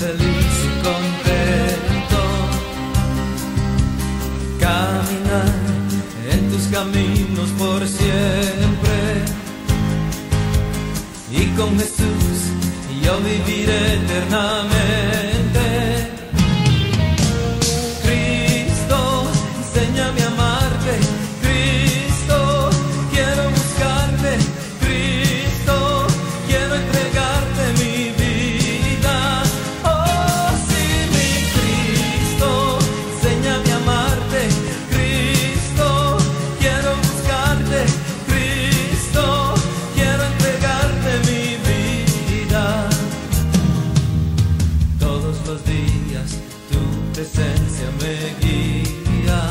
feliz y contento. Caminar en tus caminos por siempre. Y con Jesús yo viviré eternamente. Cristo, enséñame a amarte. Cristo, quiero buscarte. Cristo, quiero entregarte mi vida. Oh, sí, mi Cristo, enséñame a amarte. Cristo, quiero buscarte. Cristo, quiero entregarte mi vida. Todos los días tu presencia me guía.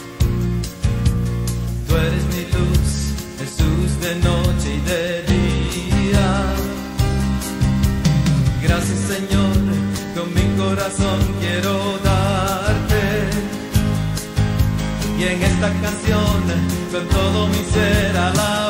Tú eres mi luz, Jesús, de noche y de día. Gracias, Señor, con mi corazón quiero darte. Y en esta canción con todo mi ser alabar.